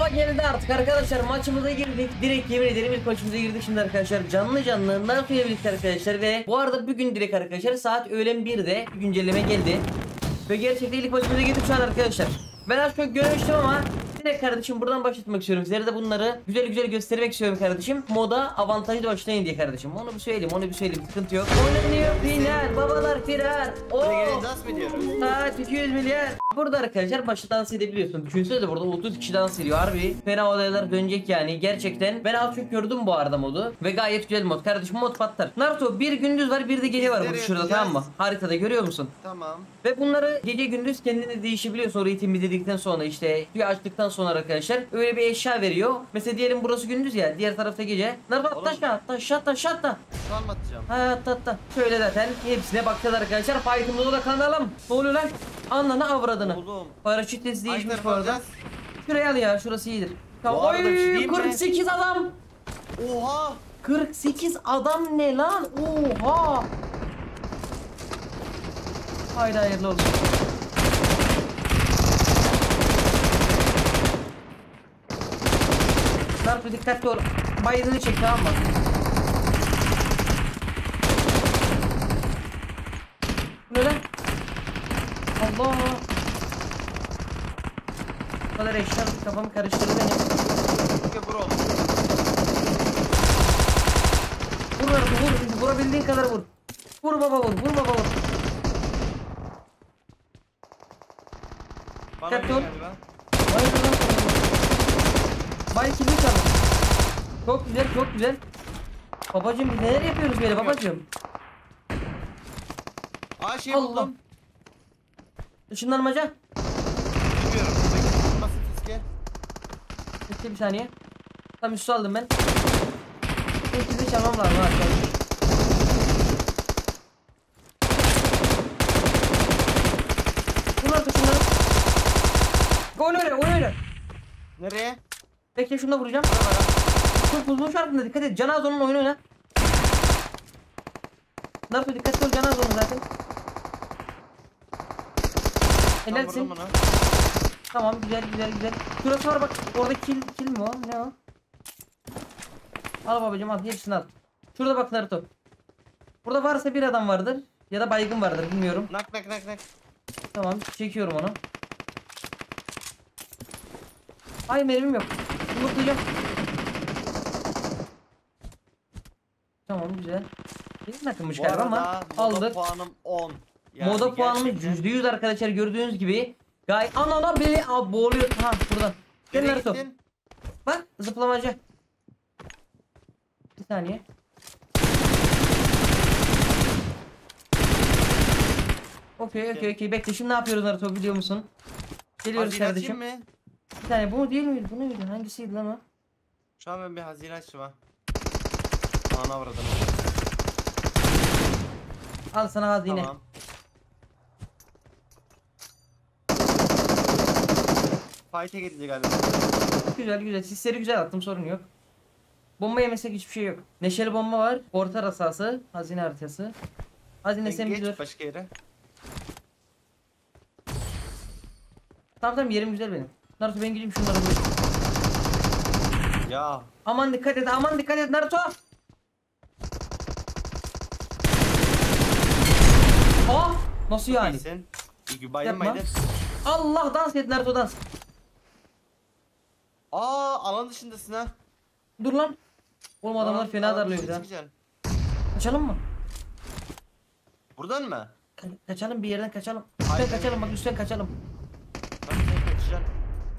Baba geldi artık arkadaşlar, maçımıza girdik. Direkt yemin ederim ilk maçımıza girdik şimdi arkadaşlar. Canlı Naruto'ya birlikte arkadaşlar. Ve bu arada bugün direkt arkadaşlar saat öğlen 1'de bir güncelleme geldi. Ve gerçekten ilk maçımıza girdik şu an arkadaşlar. Ben az çok görmüştüm ama direkt kardeşim buradan başlatmak istiyorum. Sizlere de bunları güzel güzel göstermek istiyorum kardeşim. Moda avantajlı başlayın diye kardeşim. Onu bir söyleyeyim, sıkıntı yok. Oynanıyor firar, babalar firar. Buraya dans mı diyoruz? Saat 200 milyar. Burada arkadaşlar başta dans edebiliyorsun. Düşünsene de burada 30 kişi dans ediyor. Harbi fena olaylar dönecek yani. Gerçekten ben az çok gördüm bu arada modu. Ve gayet güzel mod kardeşim, mod patlar. Naruto bir gündüz var bir de gece var burada şurada, tamam mı? Haritada görüyor musun? Tamam. Ve bunları gece gündüz kendine değişebiliyorsun. Orayı temizledikten sonra işte suyu açtıktan sonra arkadaşlar öyle bir eşya veriyor. Mesela diyelim burası gündüz ya, diğer tarafta gece. Naruto atla. Şu an mı atacağım? Ha atla. Şöyle zaten hepsine bakacağız arkadaşlar. Fight'ımıza da kanalım. Ne oluyor lan? Ananı avradını. Oğlum. Paraşüt sesi değişmiş Aynı bu arada. yapacağız. Şuraya al ya, şurası iyidir. Tamam. Bu arada bir şey Oy, diyeyim mi? 48 adam. Oha. 48 adam ne lan? Oha. Haydi hayırlı olsun. Naruto dikkatli ol. Bayılını çek, tamam mı? Bu ne lan? Allah. Bu kadar eşya kafamı karıştırdı benim. Vur oğlum. Vur Naruto, vur. Vurabildiğin kadar vur. Vur baba vur. Bana Dikkatli bir ol. geldi lan. Bay kimi çalın. Çok güzel. Babacım biz neler yapıyoruz böyle babacım? Aa şey Allah. buldum. Işınlanmaca. Bilmiyorum. Nasıl fiske? Bekle bir saniye. Tam üstü aldım ben. Hepsini çalmam lazım arkadaşlar. Bunlar da şunları. Oyna. Nereye? Bekle şunu da vuracağım. Çok uzun şarkında dikkat et. Can Azo'nun oyna. Naruto dikkatli ol, Can Azo'nun zaten. Helalsin. Tamam güzel. Şurası var bak. Orada kill mi o? Ne o? Al babacım al. Hepsini al. Şurada bak Naruto. Burada varsa bir adam vardır. Ya da baygın vardır, bilmiyorum. Nak. Tamam çekiyorum onu. Ay mermim yok. Yumurtlayacağım. Tamam güzel. Benim takılmış galiba ama aldık. Puanım 10. Yani Moda puanımız %100 arkadaşlar, gördüğünüz gibi. Anana beni boğuluyor. Ha buradan. Gel Naruto. Bak zıplamacı. Bir saniye. Okey. Bekle şimdi ne yapıyoruz Naruto biliyor musun? Geliyoruz kardeşim. Mi? Bir saniye, bu mu değil miydi? Bu neydi? Hangisiydi lan o? Şu an ben bir hazine açtım ha. Ana vurdum. Al sana hazine. Tamam. Fight'e gidecek galiba. Güzel. Sisleri güzel attım, sorun yok. Bomba yemesek hiçbir şey yok. Neşeli bomba var. Orta rasası. Hazine haritası. Hazine sen Geç başka yere. Tamam yerim güzel benim. Naruto ben gideyim şunları vurayım. Ya. Aman dikkat et Naruto. Nasıl yani? İyisin. İyi baydın. Yapma. Allah, dans et Naruto, dans. Alan dışındasın ha. Dur lan. Oğlum adamlar fena darlıyor bir daha. Kaçalım mı? Buradan mı? Kaçalım bir yerden kaçalım. Hayır. Üstten kaçalım, bak üstten kaçalım. Sen kaçacaksın.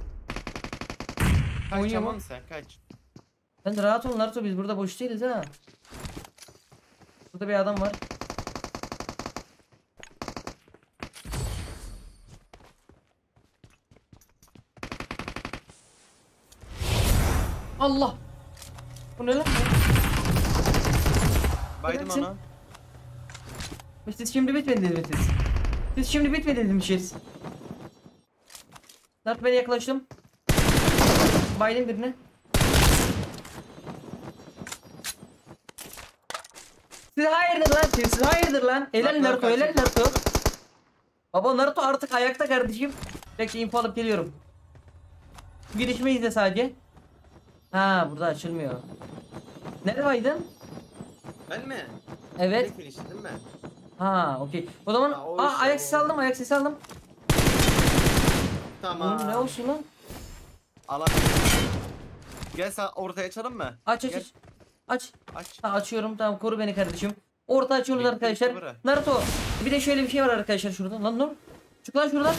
Oynuyor mu? Kaçamam sen kaç. Sen rahat ol Naruto, biz burada boş değiliz ha. Burada bir adam var. Allah. Bu ne lan? Baydım Neredesin? ona. Siz şimdi bitmediniz mi siz? Siz şimdi bitmediniz mi siz? Naruto ben yaklaştım. Baydım birini. Siz hayırdır lan? Helal Naruto. Baba Naruto artık ayakta kardeşim. Bekle info alıp geliyorum. Girişimi izle sadece. Ha burada açılmıyor. Nerede Aydın? Ben mi? Evet. Ne finish'i değil mi? Ha okey. O zaman Ha, o işte ayak o. sesi aldım, ayak sesi aldım. Tamam. Oğlum ne olsun lan? Alan. Gel sen ortaya açalım mı? Aç aç Gel, aç. Aç. aç. Ha, açıyorum, tamam, koru beni kardeşim. Orta açıyoruz Bekle, arkadaşlar. bekle, bırak. Naruto. Bir de şöyle bir şey var arkadaşlar şurada. Lan dur. Çık lan şuradan.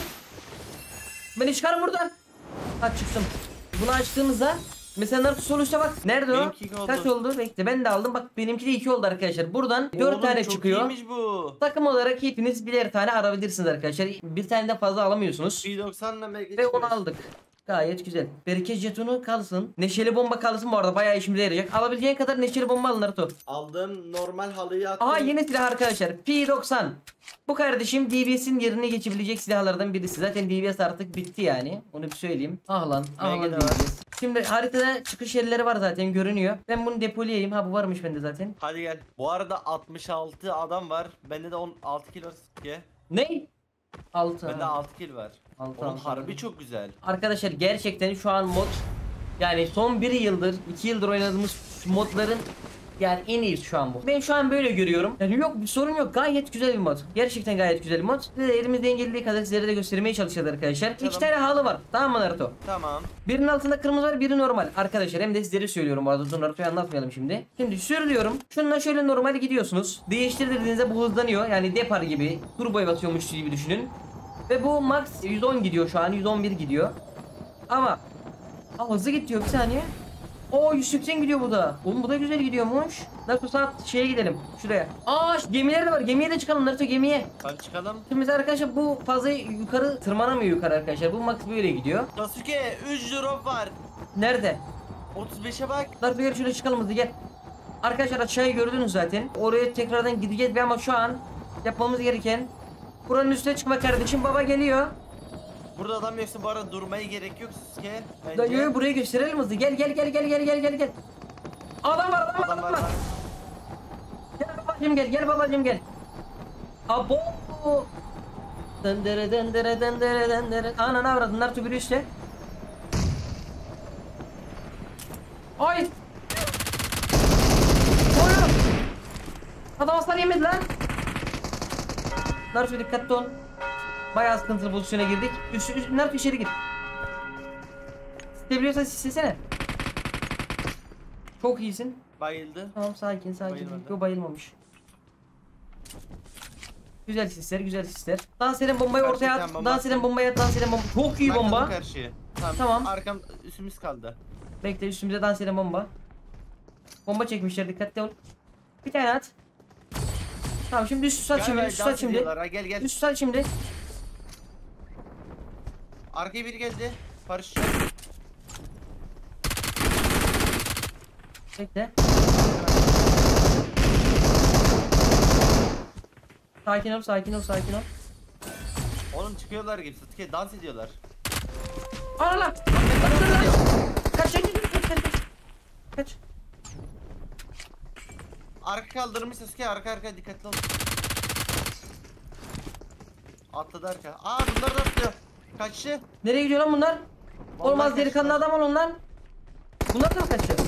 Beni çıkarın buradan. Ha çıktım. Bunu açtığımızda mesela Naruto sol üstte bak. Nerede o? Benimki iki oldu. Kaç oldu? Bekle ben de aldım. Bak benimki de 2 oldu arkadaşlar. Buradan 4 Oğlum, tane çok çıkıyor. iyiymiş bu. Takım olarak hepiniz birer tane alabilirsiniz arkadaşlar. Bir tane de fazla alamıyorsunuz. P90'la belki Ve onu çıkıyoruz. aldık. Gayet güzel. Bereket jetonu kalsın. Neşeli bomba kalsın bu arada. Bayağı işimize yarayacak. Alabileceğin kadar neşeli bomba alın Naruto. Aldığım normal halıyı attım. Aha yeni silah arkadaşlar. P90. Bu kardeşim DBS'in yerine geçebilecek silahlardan birisi. Zaten DBS artık bitti yani. Onu bir söyleyeyim. Ah lan. Ah MG lan de var. DBS. Şimdi haritada çıkış yerleri var zaten görünüyor. Ben bunu depolayayım. Ha bu varmış bende zaten. Hadi gel. Bu arada 66 adam var. Bende de 16 kill var. Ne? 6. Bende 6 kill var. Altı, Oğlum altı, harbi altı. çok güzel. Arkadaşlar gerçekten şu an mod yani son 1 yıldır 2 yıldır oynadığımız modların yani en iyisi şu an bu. Ben şu an böyle görüyorum. Yani yok bir sorun yok. Gayet güzel bir mod. Gerçekten gayet güzel bir mod. Size de elimizden geldiği kadar sizlere de göstermeye çalışacağız arkadaşlar. Tamam. 2 tane halı var. Tamam mı Naruto? Tamam. Birinin altında kırmızı var, biri normal. Arkadaşlar hem de sizlere söylüyorum bu arada. Dur Naruto'yu anlatmayalım şimdi. Şimdi sürüyorum. Şununla şöyle normal gidiyorsunuz. Değiştirdiğinizde bu hızlanıyor. Yani depar gibi. Turboya basıyormuş gibi düşünün. Ve bu max 110 gidiyor şu an. 111 gidiyor. Ama hızlı gidiyor bir saniye. Oo 180 gidiyor bu da. Oğlum bu da güzel gidiyormuş. Naruto saat şeye gidelim. Şuraya. Gemiler de var. Gemiye de çıkalım Naruto, gemiye. Hadi çıkalım. Şimdi mesela arkadaşlar bu fazla yukarı tırmanamıyor yukarı arkadaşlar. Bu max böyle gidiyor. Sasuke 3 drop var. Nerede? 35'e bak. Naruto gel şuraya çıkalım hızlı gel. Arkadaşlar aşağıya gördünüz zaten. Oraya tekrardan gideceğiz ama şu an yapmamız gereken buranın üstüne çıkmak kardeşim. Baba geliyor. Burada adam yoksa bu arada durmaya gerek yok Sasuke. Dayı buraya gösterelim hızlı. Gel gel gel gel gel gel gel gel. Adam var adam var Adam adam var. var. Gel babacım gel gel babacım gel. Abo. Döndere döndere döndere döndere. Ananı avradın Naruto bir üstte. Ay. Oğlum. Adam hasar yemedi lan. Naruto dikkatli ol. Bayağı sıkıntılı pozisyona girdik. Naruto içeri gir. İsteyebiliyorsan istesene. Çok iyisin. Bayıldı. Tamam sakin sakin. Bayılmadı. Yok bayılmamış. Güzel sisler güzel sisler. Dans eden bombayı ortaya Gerçekten at. bomba Dans eden attım. bombayı at. Dans eden bomba. Çok iyi Bakalım bomba. karşıya. Tamam. Tamam. Arkam üstümüz kaldı. Bekle üstümüze dans eden bomba. Bomba çekmişler dikkatli ol. Bir tane at. Tamam şimdi üst sat şimdi üst sat şimdi. Gel gel. Üst sat şimdi. Arkaya biri geldi. Barış. Bekle. Sakin ol sakin ol sakin ol. Oğlum çıkıyorlar gibi Sasuke dans ediyorlar. Ana lan. Kaç kaç kaç. Kaç. Arka kaldırmış Sasuke arka dikkatli ol. Atladı arka. Bunlar da atlıyor. Kaçtı. Nereye gidiyor lan bunlar? Vallahi Olmaz delikanlı kaçtılar. adam olun lan. Bunlar da mı kaçıyor?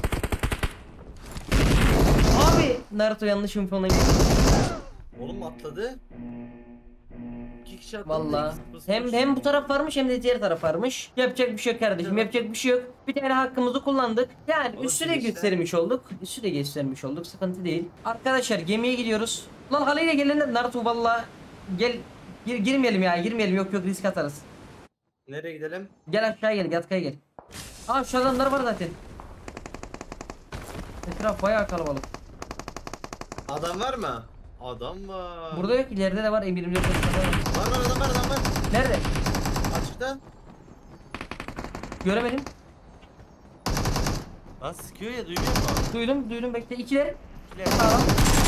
Abi Naruto yanlış info'na gitti. Oğlum atladı. 2 kişi atladı. Valla. ikisi Hem bu taraf varmış hem de diğer taraf varmış. Yapacak bir şey yok kardeşim. Yapacak bir şey yok. Bir tane hakkımızı kullandık. Yani Olsun üstüne işte. göstermiş olduk. Üstüne göstermiş olduk. Sıkıntı değil. Arkadaşlar gemiye gidiyoruz. Lan halıyla gelen Naruto valla. Gel. Girmeyelim ya. Girmeyelim. Yok yok risk atarız. Nereye gidelim? Gel aşağıya gel. Yatkaya gel. Şu adamlar var zaten. Etraf bayağı kalabalık. Adam var mı? Adam var. Burada yok. İleride de var. Emirim yok. Var adam var. Nerede? Açıkta. Göremedim. Lan sıkıyor ya duymuyor musun? Duydum. Bekle. İkiler. İkiler. Sağlam.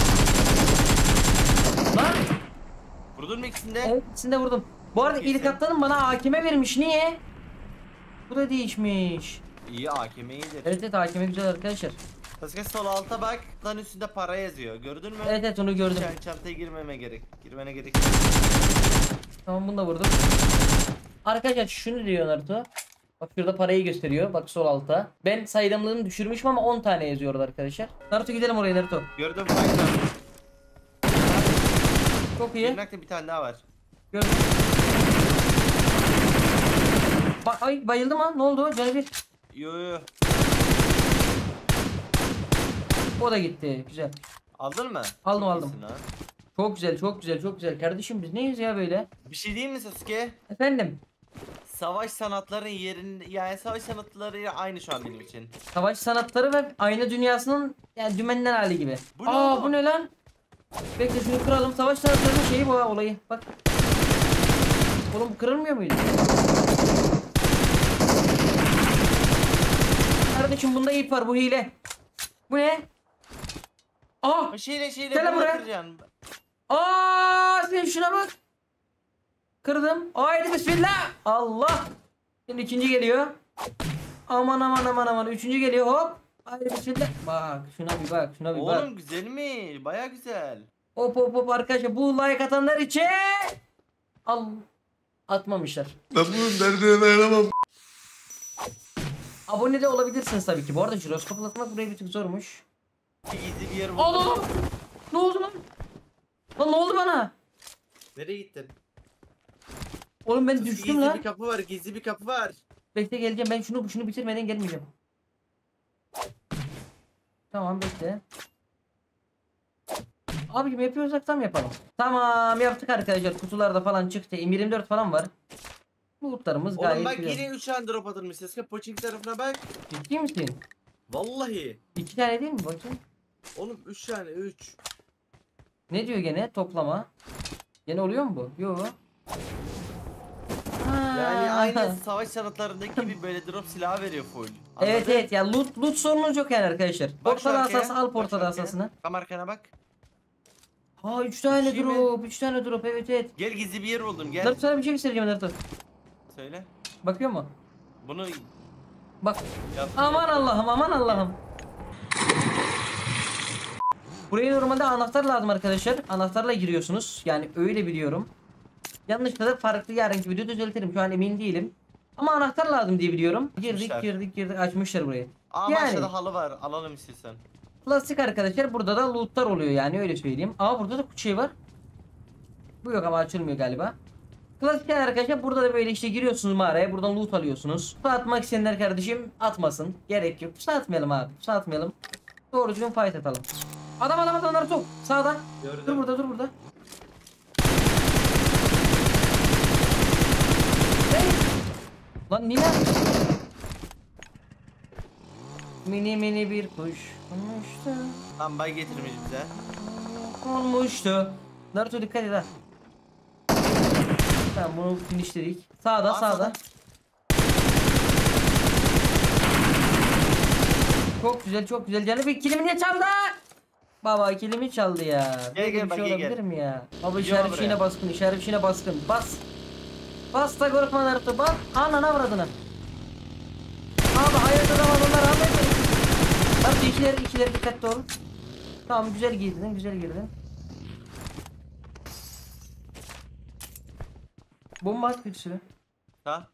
Lan. Vurdun mu ikisinde? Evet ikisini de vurdum. Bu arada Çok ilk iyisin. atlanım bana hakime vermiş. Niye? Bu da değişmiş. İyi AKM iyidir. Evet hakime güzel arkadaşlar. Sasuke sol alta bak. Lan üstünde para yazıyor. Gördün mü? Evet onu gördüm. Çantaya girmene gerek yok. Tamam bunu da vurdum. Arkadaşlar şunu diyor Naruto. Bak şurada parayı gösteriyor. Bak sol altta. Ben saydamlığını düşürmüşüm ama 10 tane yazıyor orada arkadaşlar. Naruto gidelim oraya Naruto. Gördüm fayda. Çok iyi. Yirmekte bir tane daha var. Gördüm. Bak ay bayıldı mı? Ne oldu? Canı bir. Yo yo. O da gitti. Güzel. Aldın mı? Aldım, Çok aldım. iyisin lan. Çok güzel, çok güzel, çok güzel. Kardeşim biz neyiz ya böyle? Bir şey diyeyim mi Sasuke? Efendim. Savaş sanatlarının yerin yani savaş sanatlarıyla aynı şu an benim için. Savaş sanatları ve ayna dünyasının yani dümenden hali gibi. Bu ne Aa oğlum? bu ne lan? Bekle şunu kıralım. Savaş sanatlarının şeyi bu ha, olayı. Bak. Oğlum bu kırılmıyor muydu? Kardeşim bunda ip var, bu hile. Bu ne? Aa! Şeyle Gel lan bunu buraya. kıracaksın. Aa! Sen şuna bak. Kırdım. Haydi bismillah. Allah. Şimdi ikinci geliyor. Aman aman aman aman. Üçüncü geliyor hop. Haydi bismillah. Bak şuna bir bak. Şuna bir bak. Oğlum güzel mi? Baya güzel. Hop hop hop arkadaşlar. Bu like atanlar için. Al. Atmamışlar. Ben bunun derdine dayanamam. Abone de olabilirsiniz tabii ki. Bu arada jiroskop atmak buraya bir tık zormuş. Gizli bir yer buldum. Allah! Ne oldu lan? Lan ne oldu bana? Nereye gittin? Oğlum ben Sus, düştüm gizli lan. bir kapı var, gizli bir kapı var. Bekle geleceğim. Ben şunu bitirmeden gelmeyeceğim. Tamam bekle. Abicim yapıyorsak tam yapalım. Tamam yaptık arkadaşlar. Kutularda falan çıktı. M24 falan var. Bulutlarımız Oğlum gayet bak güzel. yine 3 tane drop atılmış. Sasuke Poçink tarafına bak. Ciddi misin? Vallahi. 2 tane değil mi bakayım? Oğlum 3 tane 3. Ne diyor gene? Toplama. Gene oluyor mu bu? Yok. Yani aynı savaş sanatlarındaki gibi böyle drop silahı veriyor full. Evet Anladın? evet ya loot sorunuz yok yani arkadaşlar. Bak şu Portada arkaya, asası al bak portada şu arkaya. asasını. Tam arkana bak. Ha 3 tane Şey mi? drop, 3 tane drop evet evet. Gel gizli bir yer buldum gel. Naruto sana bir şey göstereceğim Naruto. Söyle. Bakıyor mu? Bunu Bak. yap. Aman Allah'ım aman Allah'ım. Buraya normalde anahtar lazım arkadaşlar. Anahtarla giriyorsunuz. Yani öyle biliyorum. Yanlışlıkla da farklı yarınki videoda düzeltirim. Şu an emin değilim. Ama anahtar lazım diye biliyorum. Girdik Açmışlar. girdik açmışlar burayı. Aa Yani. aşağıda halı var. Alalım istiyorsan. Plastik arkadaşlar burada da lootlar oluyor yani öyle söyleyeyim. Aa burada da şey var. Bu yok ama açılmıyor galiba. Klasik arkadaşlar burada da böyle işte giriyorsunuz mağaraya buradan loot alıyorsunuz. Pusu atmak isteyenler kardeşim atmasın. Gerek yok. Pusu atmayalım abi. Pusu atmayalım. Doğru düzgün fight atalım. Adam Naruto. Sağda. Gördüm. Dur burada. Hey! Lan Nina. Mini bir kuş olmuştu. Tam bay getirmiş bize. Olmuştu. Naruto dikkat et ha. Tamam bunu finishledik. Sağda Aa, sağda. Çok güzel. Canım bir kilimi niye çaldı? Baba kilimi çaldı ya. Gel, Böyle gel, bir bak, şey gel, olabilir gel. mi ya? Baba Yok işaret buraya. fişeğine baskın. Bas. Bas da korkma Naruto. Bas. Anana avradına. Abi hayatta da adamlar abi. Bak ikileri dikkatli olun. Tamam güzel girdin. Bomba at bir sürü. Ha?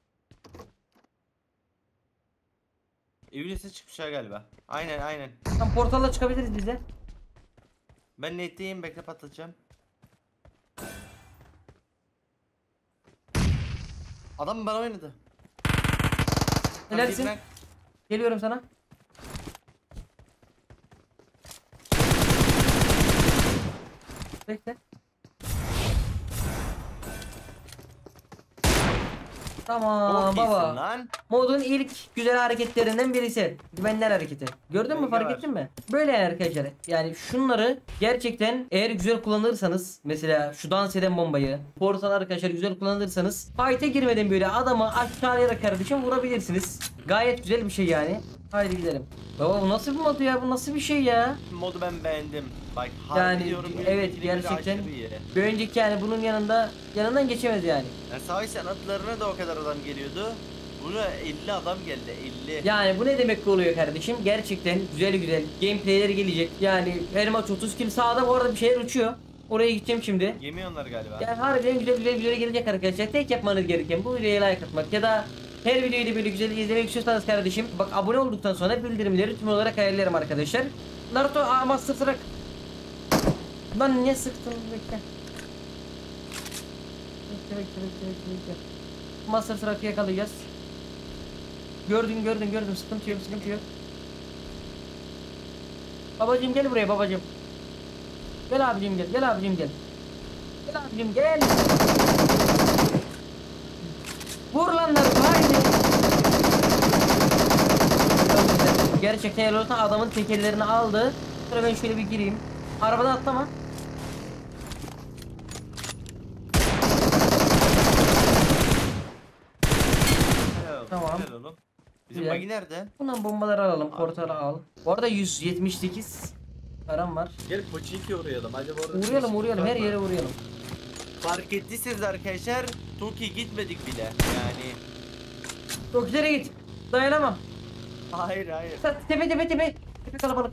Evin üstüne çıkmışlar galiba. Aynen. Tam portalla çıkabiliriz biz de. Ben netteyim bekle patlatacağım. Adam bana oynadı. Tam Helalsin. girmek. Geliyorum sana. Bekle. Tamam Çok iyisin baba. lan. Modun ilk güzel hareketlerinden birisi. Güvenler hareketi. Gördün mü Denge fark var. ettin mi? Böyle yani arkadaşlar. Yani şunları gerçekten eğer güzel kullanırsanız mesela şu dans eden bombayı portal arkadaşlar güzel kullanırsanız fight'e girmeden böyle adamı aşağıya kardeşim vurabilirsiniz. Gayet güzel bir şey yani. Haydi gidelim. Baba bu nasıl bir mod ya? Bu nasıl bir şey ya? Modu ben beğendim. Bak Yani, harbi diyorum. evet, ikili biri gerçekten. aşırı iyi. Bir önceki yani bunun yanından geçemez yani. Yani savaş sanatlarına da o kadar adam geliyordu. Buna 50 adam geldi 50. Yani bu ne demek oluyor kardeşim? Gerçekten güzel gameplayleri gelecek. Yani her maç 30 kill sağda bu arada bir şeyler uçuyor. Oraya gideceğim şimdi. Yemiyorlar galiba. Yani harbiden güzel gelecek arkadaşlar. Tek yapmanız gereken bu videoya like atmak ya da Her videoyu da böyle güzel izlemek istiyorsanız kardeşim, bak abone olduktan sonra bildirimleri tüm olarak ayarlarım arkadaşlar. Naruto ama sıfırak. Lan niye sıktın? Bekle. Bekle. Master Truck'ı yakalayacağız. Gördüm. Sıkıntı yok. Babacım gel buraya babacım. Gel abicim gel. Gel abicim gel. Vur lan Naruto haydi. Gerçekten helal olsun, adamın tekerlerini aldı. Sonra ben şöyle bir gireyim. Arabadan atlama. Tamam. Helal oğlum. Bizim Güzel. bagi nerede? Bundan bombaları alalım. Portalı al. Bu arada 178 param var. Gel Pochinki uğrayalım. Acaba orada Uğrayalım. Her yere uğrayalım. Fark ettiyseniz arkadaşlar Toki gitmedik bile. Yani Çok ileri git. Dayanamam. hayır. Tepe. Tepe kalabalık.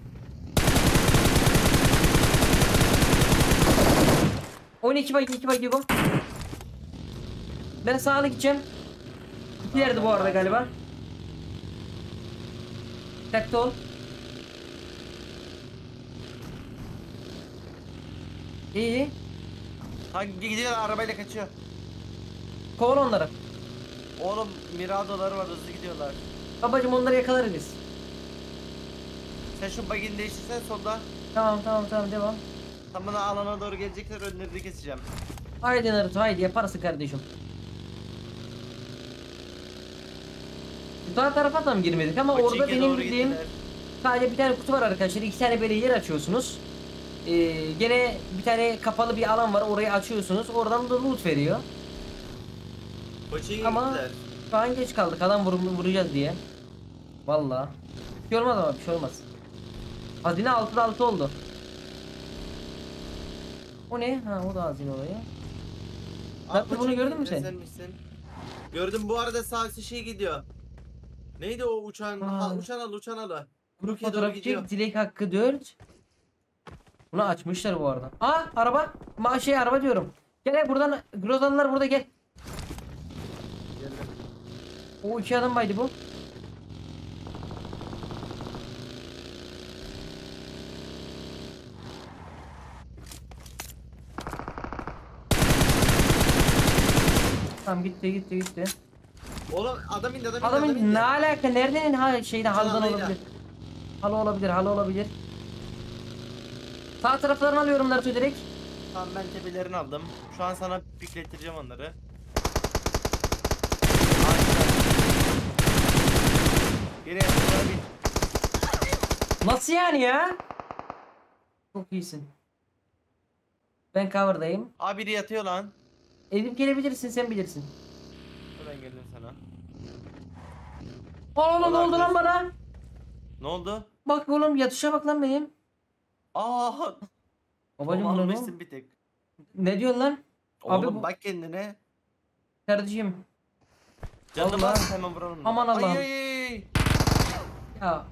iki bagi go. Ben sağlı gideceğim. İki yerde bu arada galiba. Tekte ol. İyi. Hangi gidiyor arabayla kaçıyor. Kovala onları. Oğlum Mirado'ları var, hızlı gidiyorlar. Babacım onları yakalarız biz. Sen şu bagini değiştirsen solda. Tamam devam. Tam bana alana doğru gelecekler, önlerini keseceğim. Haydi Naruto haydi yaparsın kardeşim. Daha tarafa da mı girmedik ama orada Pochinki'ye benim doğru bildiğim gittiler. sadece bir tane kutu var arkadaşlar. 2 tane böyle yer açıyorsunuz. Gene bir tane kapalı bir alan var, orayı açıyorsunuz. Oradan da loot veriyor. Pochinki Ama gittiler. şu an geç kaldık adam vuracağız diye. Vallahi. Bir şey olmaz ama bir şey olmaz. Hazine 6'da 6 oldu. O ne? Ha o da hazine olayı. Bak, bunu Pochinki gördün mü gittiler, sen? sen misin? Gördüm, bu arada sağ şey gidiyor. Neydi o uçağın? Aa. Uçan alı. Grup Türkiye doğru fotoğrafı gidiyor. çek, dilek hakkı 4. Bunu açmışlar bu arada. Aa araba. Araba diyorum. Gel buradan, Grozanlar burada gel. Geldim. O 2 adam baydı bu. Tamam gitti. Oğlum adam indi. Adamın ne alaka? Nereden haldan halıyla. olabilir? Halı olabilir. Sağ taraflarını alıyorum Naruto direkt. Tamam ben tepelerini aldım. Şu an sana piklettireceğim onları. Geriye doğru bir. Nasıl yani ya? Çok iyisin. Ben cover'dayım. Abi biri yatıyor lan. Edip gelebilirsin, sen bilirsin. Ben geldim sana. Oğlum ne oldu lan bana? Ne oldu? Bak oğlum yatışa bak lan benim. Aa. Babacım bunu almışsın bir tek. ne diyorsun lan? Abi Oğlum bu- bak kendine. Kardeşim. Canını Vallahi. bas hemen vuralım. Aman Ay, Allah'ım. ay. Ya.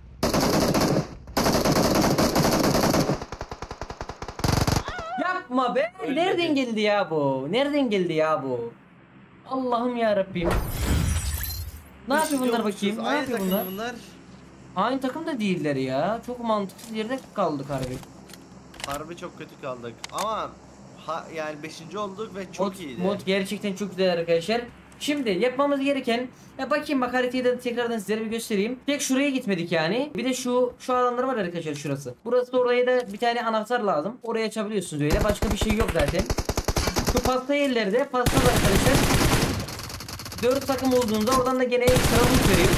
Yapma be. Ölmedi. Nereden geldi ya bu? Allah'ım ya Rabbim. Ne yapıyor bunlar bakayım? Ne Aynı yapıyor takım bunlar? bunlar. Aynı takım da değiller ya. Çok mantıksız yerde kaldık harbi. Harbi çok kötü kaldık. Ama yani 5. olduk ve çok iyiydi. Mod gerçekten çok güzel arkadaşlar. Şimdi yapmamız gereken, ya bakayım bak haritayı da tekrardan sizlere bir göstereyim. Tek şuraya gitmedik yani. Bir de şu alanlar var arkadaşlar, şurası. Burası da, oraya da bir tane anahtar lazım. Oraya açabiliyorsunuz öyle. Başka bir şey yok zaten. Şu pasta yerlerde pasta var arkadaşlar. 4 takım olduğunda oradan da gene ekstra loot veriyor.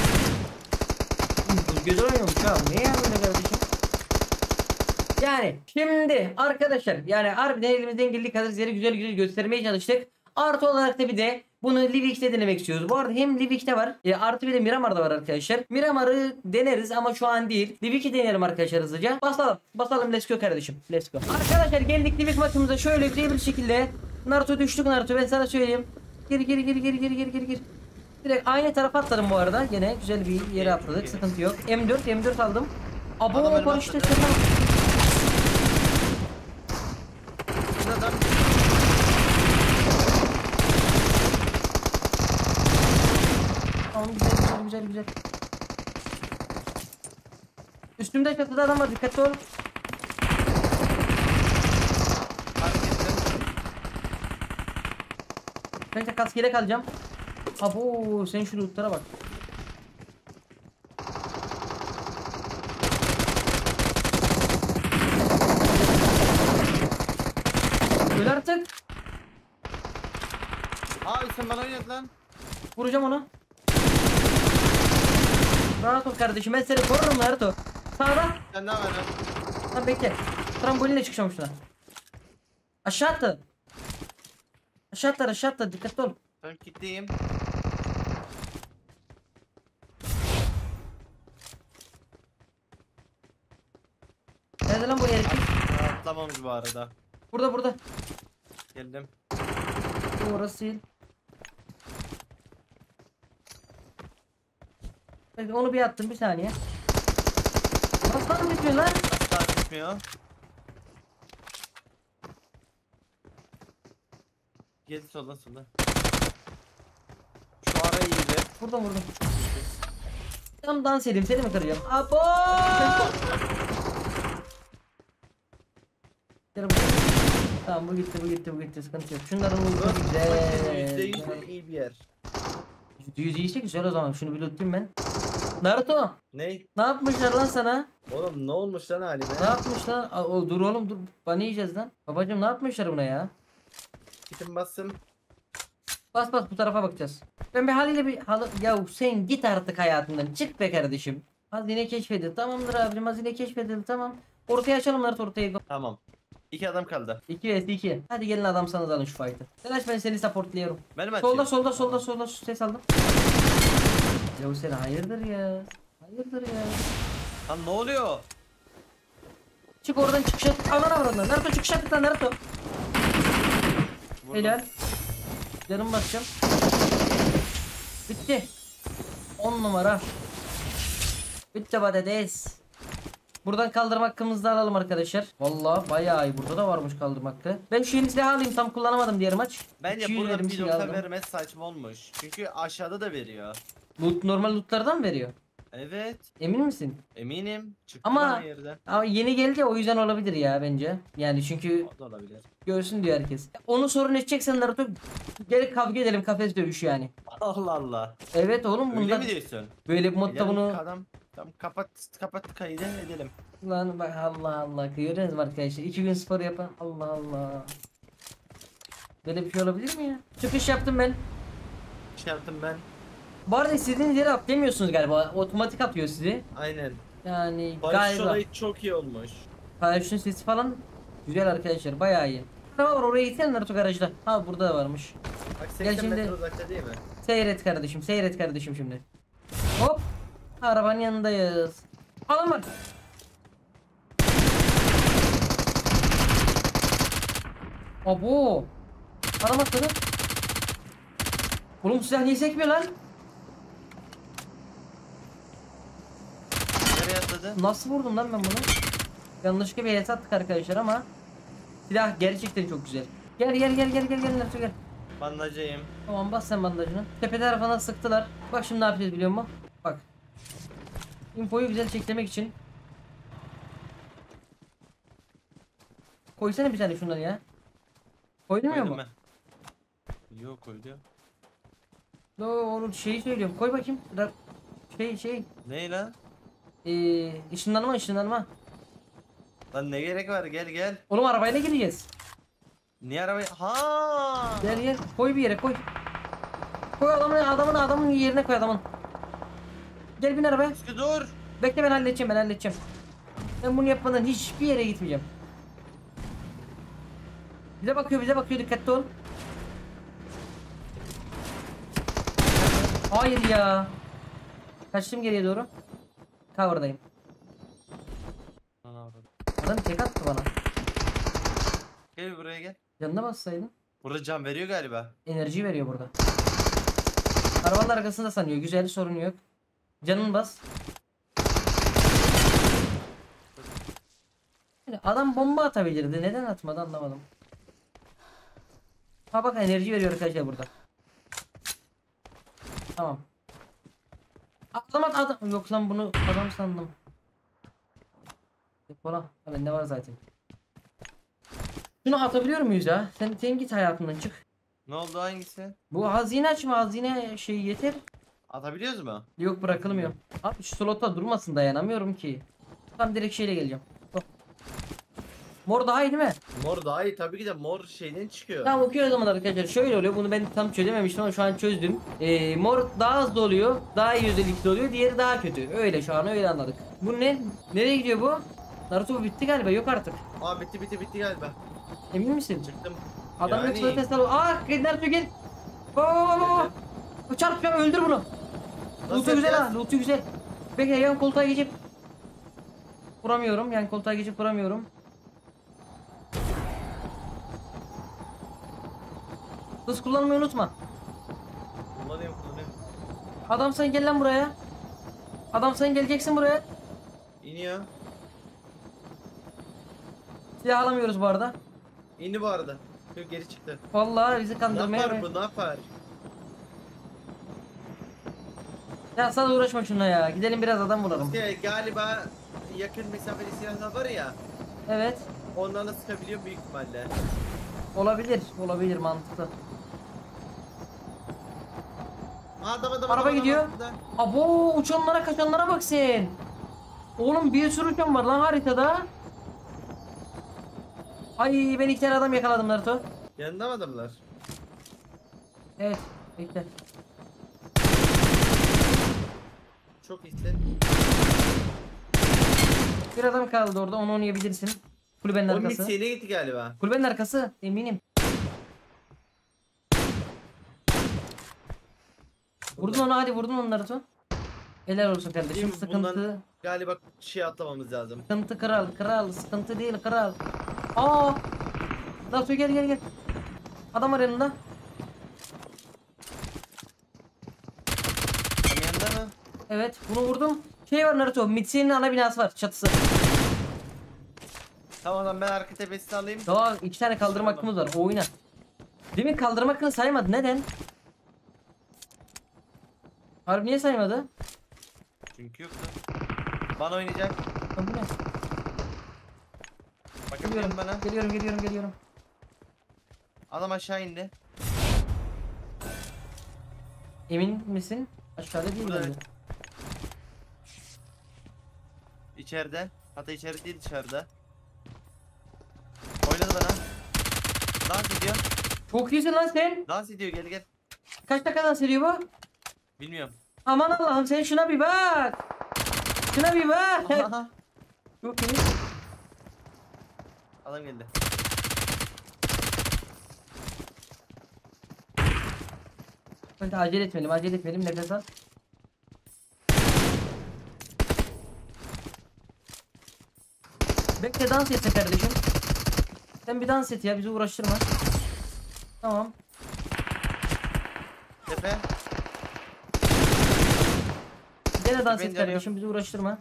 Güzel oynamış ha. Ne ya böyle kardeşim? Yani şimdi arkadaşlar, yani harbiden elimizden geldiği kadar sizlere güzel göstermeye çalıştık. Artı olarak da bir de bunu Livik'te denemek istiyoruz. Bu arada hem Livik'te var, artı bir de Miramar'da var arkadaşlar. Miramar'ı deneriz ama şu an değil. Livik'i deneyelim arkadaşlar hızlıca. Basalım let's go kardeşim. Let's go. Arkadaşlar geldik Livik maçımıza, şöyle güzel bir şekilde. Naruto düştük, Naruto ben sana söyleyeyim. Gir. Direkt aynı tarafa atladım bu arada. Gene güzel bir yere atladık. Sıkıntı yok. M4 aldım. Abo Adam konuştu. önüme Adam güzel. Üstümde çatıda adam var, dikkatli ol. Fark ettim. Ben de kaskıyla kalacağım. Abo sen şu lootlara bak. Öl artık. Abi sen bana oynat lan. Vuracağım onu. Rahat ol kardeşim, ben seni korurum Naruto. Sağda. Sen daha var lan. Lan bekle. Trambolinle çıkacağım şuna. Aşağı attı. Aşağı attı. Dikkatli ol. Ben kitleyim. Nerede lan bu herif? Atlamamış bu arada. Burada. Geldim. Orası değil. Peki onu bir attım, bir saniye. Nasıl bitmiyor lan? Asla bitmiyor. Gel soldan. Şu ara iyiydi. Vurdum. Tam dans edeyim, seni mi kıracağım? Abo! Gel buraya. Tamam bu gitti, sıkıntı yok. Şunların vurdu güzel. %100 iyi bir yer. %100 iyiyse güzel o zaman. Şunu bir lootlayayım ben. Naruto, Ne? ne yapmışlar lan sana? Oğlum ne olmuş lan halime? Ne yapmışlar? Dur oğlum dur. Bana yiyeceğiz lan. Babacım ne yapmışlar buna ya? Kitim bassın. Bas bu tarafa bakacağız. Ben bir haliyle bir halı... Ya sen git artık hayatımdan. Çık be kardeşim. Hazine keşfedildi. Tamamdır abicim, hazine keşfedildi, tamam. Ortaya açalım Naruto, ortaya. Tamam. 2 adam kaldı. 2 vs 2. Hadi gelin adamsanız alın şu fight'ı. Selaş, ben seni supportluyorum. Benim açayım. Solda ses aldım. Ya sen hayırdır ya. Lan ne oluyor? Çık oradan, çıkış at. Aman avradına. Naruto çıkış at lan Naruto. Vurdum. Helal. Canım basacağım. Bitti. 10 numara. Bitti patates. Buradan kaldırma hakkımızı da alalım arkadaşlar. Vallahi bayağı iyi. Burada da varmış kaldırma hakkı. Ben şu yeni silahı alayım. Tam kullanamadım diğer maç. Bence 200 burada verim silah pilota aldım. vermesi saçma olmuş. Çünkü aşağıda da veriyor. Normal lootlardan mı veriyor? Evet. Emin misin? Eminim. Çıktı Ama- bana yerden. Ama yeni geldi, o yüzden olabilir ya bence. Yani çünkü O da olabilir. görsün diyor herkes. Onu sorun edeceksen Naruto, gel kavga edelim, kafes dövüşü yani. Allah Allah. Evet oğlum, Öyle bunda mi diyorsun? böyle bir modda Edelim bunu... Adam. Tamam kapat kaydı edelim. Lan bak, Allah görüyorsunuz mu arkadaşlar? 2 gün spor yapan, Allah. Böyle bir şey olabilir mi ya? Çıkış yaptım ben. Şey yaptım ben. Bu arada istediğiniz yere atlayamıyorsunuz galiba. Otomatik atıyor sizi. Aynen. Yani Barış galiba. olayı çok iyi olmuş. Paraşütün sesi falan güzel arkadaşlar, bayağı iyi. Tamam, var oraya gitsene Naruto, garajda. Ha burada da varmış. Bak Gel 80 şimdi. metre uzakta değil mi? Seyret kardeşim şimdi. Hop. Arabanın yanındayız. Alın var. Abo. Adam atladı. Oğlum silah niye sekmiyor lan? Nereye atladı? Nasıl vurdum lan ben bunu? Yanlışlıkla bir headshot attık arkadaşlar ama silah gerçekten çok güzel. Gel Naruto gel. Bandajayım. Tamam, bas sen bandajını. Tepe tarafına sıktılar. Bak şimdi ne yapacağız biliyor musun? Bak. Infoyu güzel çeklemek için. Koysana bir tane şunları ya. Koydurmuyor mu? Koydum ben. Yok koydu. Onu şeyi söylüyorum. Koy bakayım. Şey. Ne lan? Işınlanma. Lan ne gerek var gel. Oğlum arabayla gideceğiz. Niye arabayı? Ha! Gel. Koy bir yere koy. Koy adamın yerine koy adamın. Gel bin arabaya. Üstü dur. Bekle, ben halledeceğim. Ben bunu yapmadan hiçbir yere gitmeyeceğim. Bize bakıyor, dikkatli ol. Hayır ya. Kaçtım geriye doğru. Cover'dayım. Adam tek attı bana. Gel buraya gel. Yanına bassaydın. Burada can veriyor galiba. Enerji veriyor burada. Arabanın arkasında sanıyor. Güzel, sorun yok. Canını bas. Adam bomba atabilirdi. Neden atmadı anlamadım. Ha bak, enerji veriyor arkadaşlar burada. Tamam. Adam. Yok lan bunu adam sandım. Depola. Bende var zaten. Şunu atabiliyor muyuz ya? Sen git hayatından çık. Ne oldu hangisi? Bu hazine açma, hazine şey yeter. Atabiliyoruz mu? Yok bırakılmıyor. Abi şu slotta durmasın, dayanamıyorum ki. Tam direkt şeyle geleceğim. Hop. Mor daha iyi değil mi? Mor daha iyi tabii ki de mor şeyden çıkıyor. Tamam okuyor o zaman arkadaşlar. Şöyle oluyor, bunu ben tam çözememiştim ama şu an çözdüm. Mor daha hızlı oluyor. Daha iyi özellikli oluyor. Diğeri daha kötü. Öyle şu an öyle anladık. Bu ne? Nereye gidiyor bu? Naruto bu bitti galiba, yok artık. Aa bitti galiba. Emin misin? Çıktım. Adam Yani- yoksa test al. Naruto gel. Çarp ya, öldür bunu. Nasıl Loot'u güzel yapacağız? ha, loot'u güzel. Bekle, yan koltuğa geçip vuramıyorum. Yan koltuğa geçip vuramıyorum. Hız kullanmayı unutma. Kullanıyorum. Adam sen gel lan buraya. Adam sen geleceksin buraya. İniyor. Silah alamıyoruz bu arada. İndi bu arada. Yok geri çıktı. Vallahi bizi Ne kandırmaya. yapar bu ne yapar? Ya sana uğraşma şuna ya. Gidelim biraz adam bulalım. Galiba yakın mesafeli silahlar var ya. Evet. Onlarla sıkabiliyor büyük ihtimalle. Olabilir mantıklı. Adam Araba gidiyor. burada. Abo, uçanlara kaçanlara bak sen. Oğlum bir sürü uçan var lan haritada. Ay ben 2 tane adam yakaladım Naruto. Yanında mı adamlar? Evet, bekle. Çok iyisin. Bir adam kaldı orada, onu oynayabilirsin. Kulübenin O arkası. mitsiyle gitti galiba. Kulübenin arkası eminim. Vurdun onu, hadi vurdun onu Naruto. Helal olsun kardeşim, Şimdi sıkıntı. bundan galiba şey atlamamız lazım. Sıkıntı kral, sıkıntı değil kral. Naruto gel. Adam var yanında. Tam yanında mı? Evet, bunu vurdum. Şey var Naruto, Mitsi'nin ana binası var, çatısı. Tamam lan ben arka tepesini alayım. Daha 2 tane kaldırma hakkımız var, o oyna. Demin kaldırma hakkını saymadı, neden? Harbi niye saymadı? Çünkü yoktu. Bana oynayacak. Lan bu ne? Bakabiliyor musun bana? Geliyorum. Adam aşağı indi. Emin misin? Aşağıda değil Burada. bence. İçeride. Hatta içeride değil, dışarıda. Oynadı bana. Dans ediyor. Çok iyisin lan sen. Dans ediyor, gel. Kaç dakika dans ediyor bu? Bilmiyorum. Aman Allah'ım, sen şuna bir bak. Şuna bir bak. Aha. Çok iyi. Adam geldi. Hadi acele etmeyelim, nefes al. Bekle, dans etse kardeşim. Sen bir dans et ya, bizi uğraştırma. Tamam. Tepe. Gene dans Ben et canım. kardeşim, bizi uğraştırma.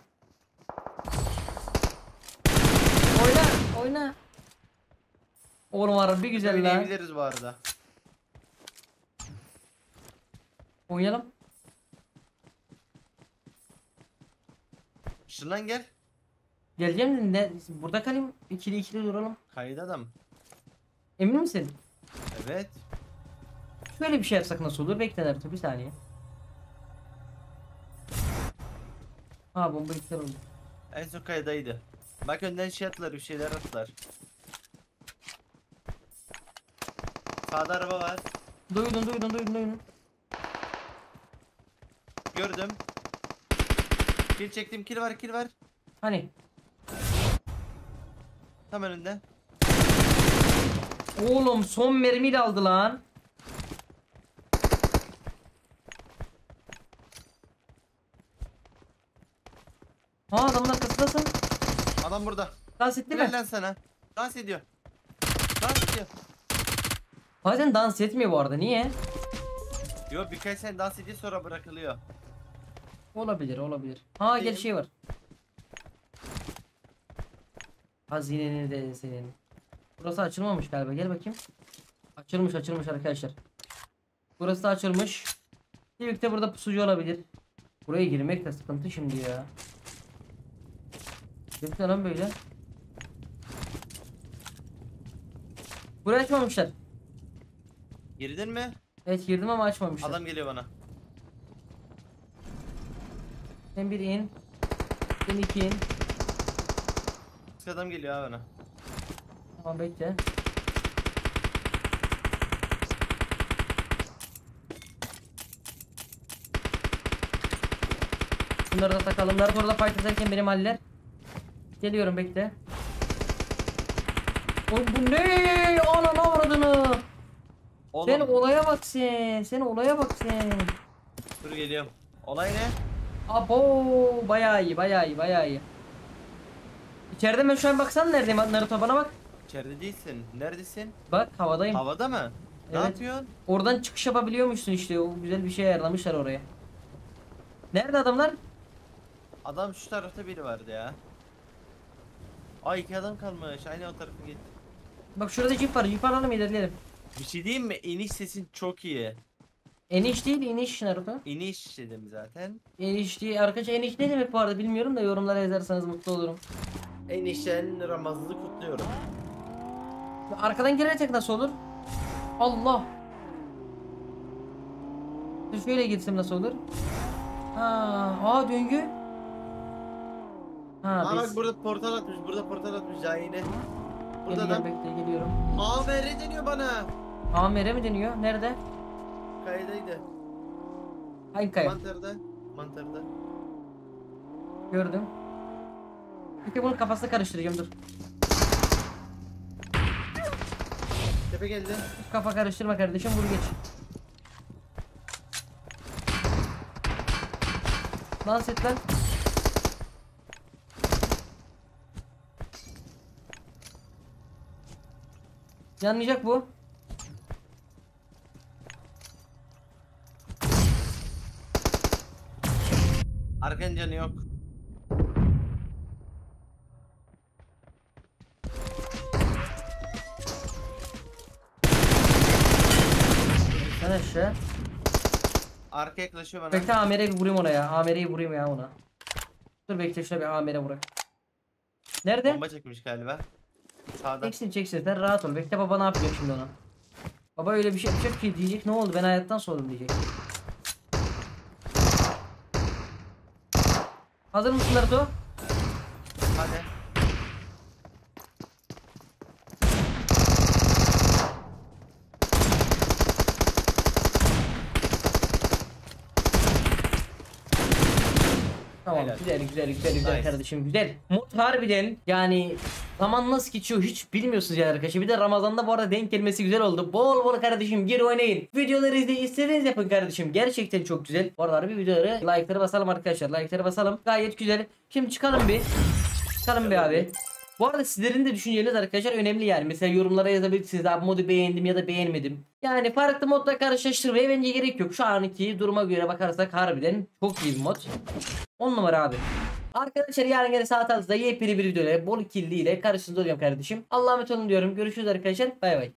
Oyna. Oğlum var bir güzel lan. Oynayabiliriz bu arada. Oynayalım. Şundan gel. Geleceğim de burada kalayım. İkili duralım. Kaydı adam. Emin misin? Evet. Şöyle bir şey yapsak nasıl olur? Bekle Naruto, bir saniye. Bomba iptal oldu. En son kaydaydı. Bak önden şey attılar, bir şeyler attılar. Sağda araba var. Duydun. Gördüm. Kill çektim, kill var. Hani? Tam önünde. Oğlum son mermiyle aldı lan. Adamın arkasındasın. Adam burada. Dans etti mi? Helal lan sana. Dans ediyor. Bazen dans etmiyor bu arada, niye? Yo, birkaç sene dans ediyor sonra bırakılıyor. Olabilir. Gel şey var. Hazineni de senin. Burası açılmamış galiba, gel bakayım. Açılmış arkadaşlar. Burası da açılmış. Birlikte burada pusucu olabilir. Buraya girmek de sıkıntı şimdi ya. Lütfen lan böyle. Burayı açmamışlar. Girdin mi? Evet girdim ama açmamışlar. Adam geliyor bana. Sen bir in. Sen iki in. Adam geliyor ha bana. Tamam bekle. Bunları da takalım. Naruto orada fight ederken benim haller. Geliyorum bekle. Oğlum bu ne? Ananı avradını. Oğlum Sen olaya bak sen. Sen olaya bak sen. dur geliyorum. Olay ne? Abo bayağı iyi bayağı iyi bayağı iyi. İçeride ben şu an baksana neredeyim Naruto bana bak. İçeride değilsin. Neredesin? Bak havadayım. Havada mı? Ne Evet. yapıyorsun? Oradan çıkış yapabiliyormuşsun işte. O güzel bir şey ayarlamışlar oraya. Nerede adamlar? Adam şu tarafta biri vardı ya. Ay 2 adam kalmış. Aynı o tarafa git. Bak şurada jip var. Jip alalım ilerleyelim. Bir şey diyeyim mi? İniş sesin çok iyi. Eniş değil iniş Naruto. İniş dedim zaten. Eniş değil. Arkadaşlar eniş ne demek bu arada bilmiyorum da yorumlara yazarsanız mutlu olurum. Enişten Ramazan'ı kutluyorum. Arkadan girersek nasıl olur? Allah. Dur şöyle gitsem nasıl olur? Ha, döngü. Ha, Aa biz. bak burada portal atmış. Burada portal atmış daha yine. Burada Geliyorum da bekle geliyorum. AMR deniyor bana. AMR mi deniyor? Nerede? Kaydaydı. Hangi kaya? Mantarda. Mantarda. Gördüm. Peki bunun kafasını karıştıracağım dur. Tepe geldi. Kafa karıştırma kardeşim vur geç. Dans et lan. Yanlayacak bu. Arkan canı yok. Sen aşağı. Arka yaklaşıyor bana. Bekle AMR'yi bir vurayım ona ya. AMR'yi vurayım ya ona. Dur bekle şuna bir AMR vurayım. Nerede? Bomba çekmiş galiba. Sağda. Çeksin sen rahat ol. Bekle baba ne yapacak şimdi ona. Baba öyle bir şey yapacak ki diyecek ne oldu ben hayattan soğudum diyecek. Hazır mısın Naruto? Hadi. Tamam Helal. güzel Nice. kardeşim güzel. Mod harbiden yani zaman nasıl geçiyor hiç bilmiyorsunuz ya arkadaşlar. Bir de Ramazan'da bu arada denk gelmesi güzel oldu. Bol bol kardeşim gir oynayın. Videoları izleyin istediğiniz yapın kardeşim. Gerçekten çok güzel. Bu arada harbi videoları like'ları basalım arkadaşlar. Like'ları basalım. Gayet güzel. Şimdi çıkalım bir. Çıkalım bir abi. Bu arada sizlerin de düşünceleriniz arkadaşlar önemli yani. Mesela yorumlara yazabilirsiniz. Abi modu beğendim ya da beğenmedim. Yani farklı modla karşılaştırmaya bence gerek yok. Şu anki duruma göre bakarsak harbiden çok iyi bir mod. 10 numara abi. Arkadaşlar yarın gene saat 6'da yepyeni bir videoyla bol killi ile karşınızda oluyorum kardeşim. Allah'a emanet olun diyorum. Görüşürüz arkadaşlar. Bay bay.